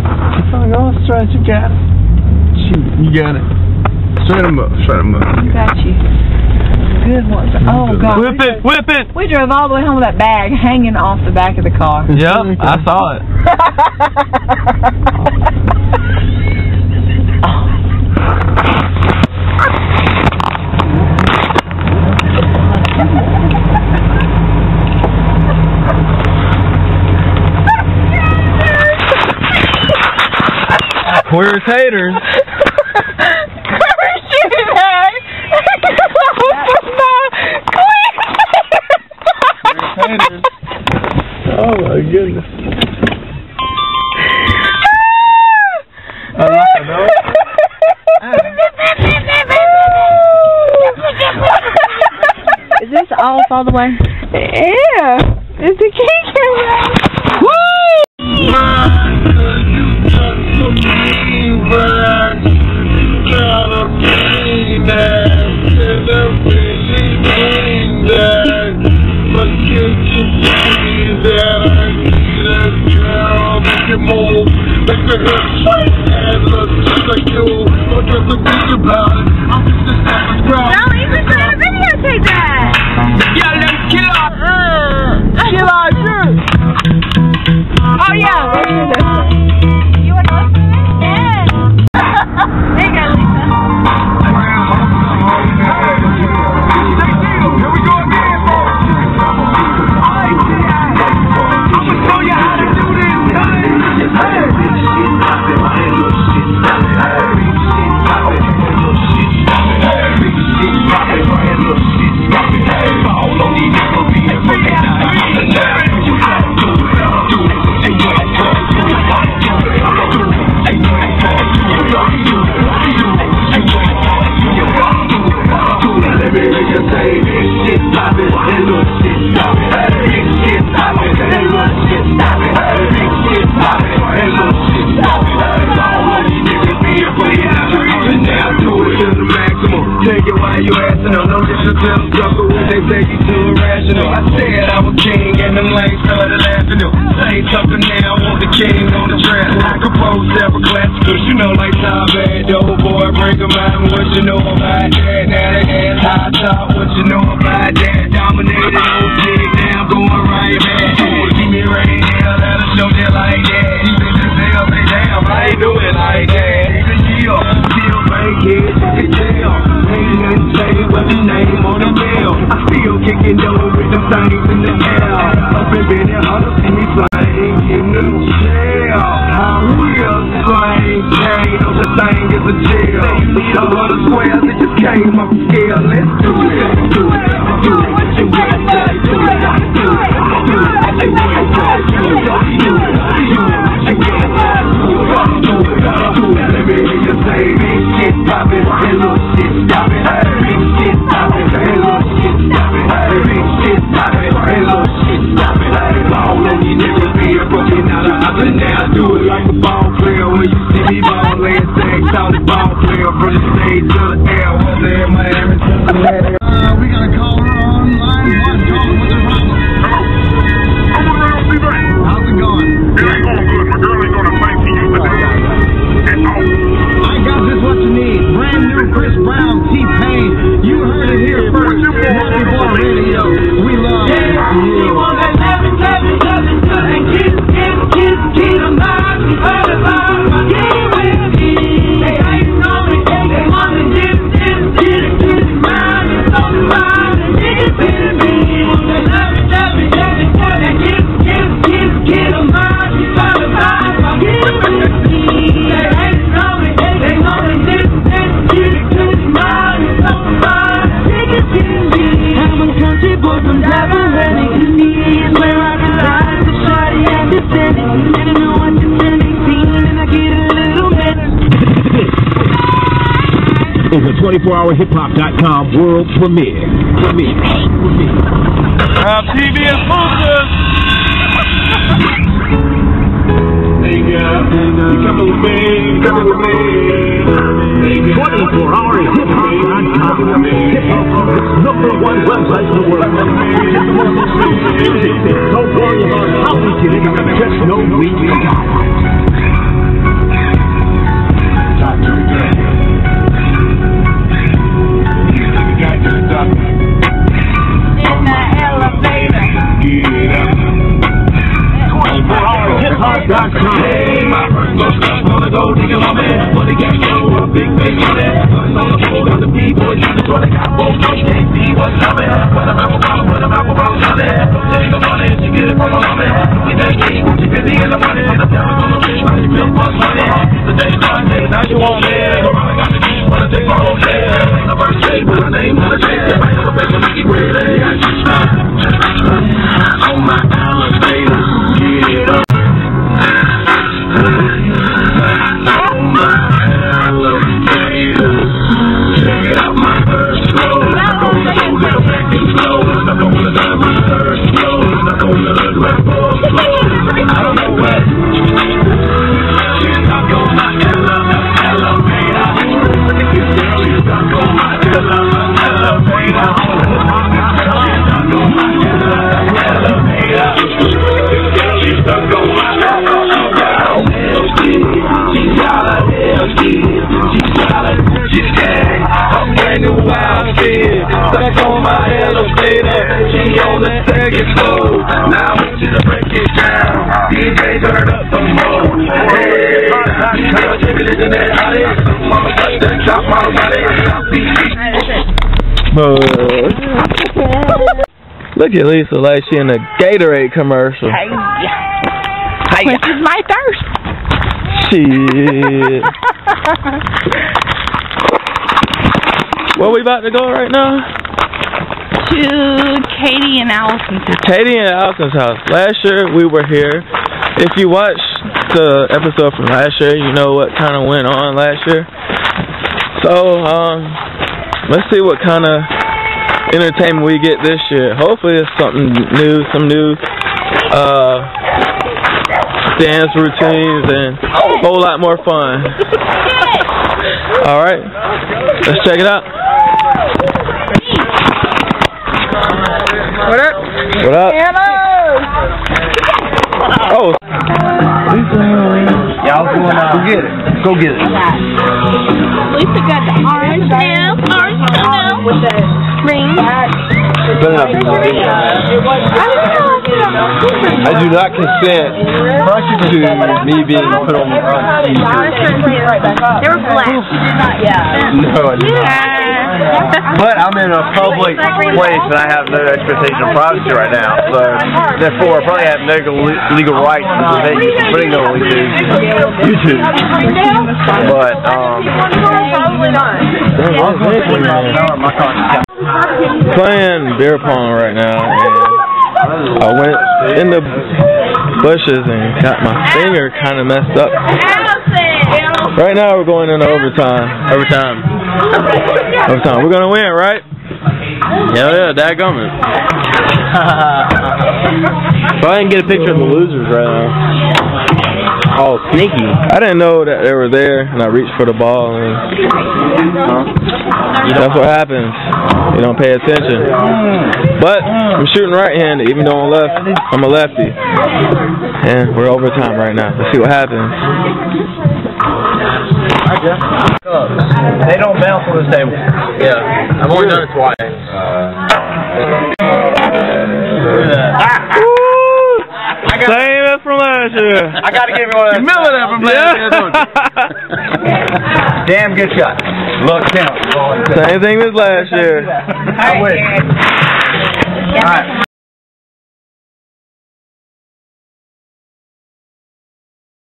Oh, go straight, you got it. Shoot, you got it. Straight him up, straight him up. Got you. Good one. Oh, God. Whip it, whip it. We drove all the way home with that bag hanging off the back of the car. Yep, I saw it. Where's taters? Oh my goodness. Is this off all the way? Yeah. It's a key camera. Take it while you asking them, no discipline, struggle when they take you too irrational. I said I was king and them lanes started laughing them. Say something now, want the king on the track. I compose several classicals, you know, like Tom Bad, old boy, break them out, what you know about that? Now they ask high top, what you know about that? Dominated old jig, now I'm going right back. Keep me right here, let us show that like that. Even just tell me damn, I ain't do it like that. Even you, still make it, you can tell. Ain't nothing say but the name on the bill. I still kicking dough with them things in the air. Up in bed and huddle, see me flying in the jail. I will slang, chain on the thing is a jail. All of the squares, it just came up scale. Let's do it, do it, do it, do it, do it, do it, do it, do it, let me hear you say big shit poppin', and little shit stoppin'. Big shit poppin', and little shit stoppin'. Big shit poppin', and little shit stoppin'. Ball on these niggas being broken out of up and down. Do it like a ball player when you see me ball laying stacks out the ball player from the stage to the air. Whether in Miami, Cincinnati. We got a caller on line one. Caller, what's the problem? Hello. I'm on Radio TV. How's it going? It ain't going good. My girl ain't gonna thank you today. It's all. I got just what you need. Brand new Chris Brown, T-Pain. You heard it here first. Happy Boy Radio. We love you. Want that loving, loving, loving, loving, keep them alive. You heard about my game with me. They ain't on me. They want to get it, mind. It's on the mind. And it's in me. Want that loving, loving, loving, loving, keep them alive. You heard about my game with me. They ain't on me. They want to get it, mind. It's on the mind. It's in me. I'm a country boy from Devon, ready to see is where I reside. The shorty and the city, and I know what the city seen, and I get a little bit. Is a 24hourhiphop.com world premiere. TV exclusive. Hey girl, you coming with me, you coming with me. 24hourhiphop.com. Hip-hop's #1 website in the world. Don't worry about how we can, just know we can. gold digger on me. Money got gold, big face on it. Guns on the floor, got the B-boys trying to draw the got both. Can't see what's coming. Put them apple bottom, put them apple bottom on it. Don't take the money, she get it from a woman. We take it, she busy in the money. The diamonds on the wrist, like she milk bus money. The day done, now you won't live. I got the keys, wanna take my whole day. Ain't no first day, but my name on the chase. If I ain't a face, I'm making great. On my elevator, get it up. Check out my first flow. I'm gonna go little back and slow. I'm gonna die my first flow. I'm gonna look like boss flow. I don't know what. She's stuck on my elevator. This girl is stuck on my elevator. She's stuck on my elevator. This girl is stuck on my elevator. She got a LG. She got a brand new outfit, stuck on my elevator. She on the second floor. Now I want you to break it down. DJ turn up some more. Hey, girl, give me this and that. I did some mama touch that chop my body. Look at Lisa like she in a Gatorade commercial. Hey, this is my thirst. Shit. Where we about to go right now? To Katie and Allison's house. Katie and Allison's house. Last year we were here. If you watched the episode from last year, you know what kind of went on last year. So, let's see what kind of entertainment we get this year. Hopefully it's something new, some new dance routines and a whole lot more fun. Alright, let's check it out. What up? What up? Oh. Y'all going go get it. Go get it. Lisa got the orange now. With the ring. I do not consent to me being put on TV. They were black. No, I did not. But I'm in a public place and I have no expectation of privacy right now, so therefore I probably have no legal rights to prevent you from putting it on YouTube. But playing beer pong right now, and I went in the bushes and got my finger kind of messed up. Right now we're going into overtime. We're gonna win, right? Yeah, dadgummit. So I didn't get a picture of the losers right now. Oh, sneaky. I didn't know that they were there, and I reached for the ball, and that's what happens. You don't pay attention. But I'm shooting right-handed, even though I'm a lefty. And we're overtime right now. Let's see what happens. They don't bounce on this table. Yeah, I've only done it twice. Same as from last year. I gotta give you one of that. Remember that from last year, don't you? Damn good shot. Look down. Same thing as last year. I win. Alright.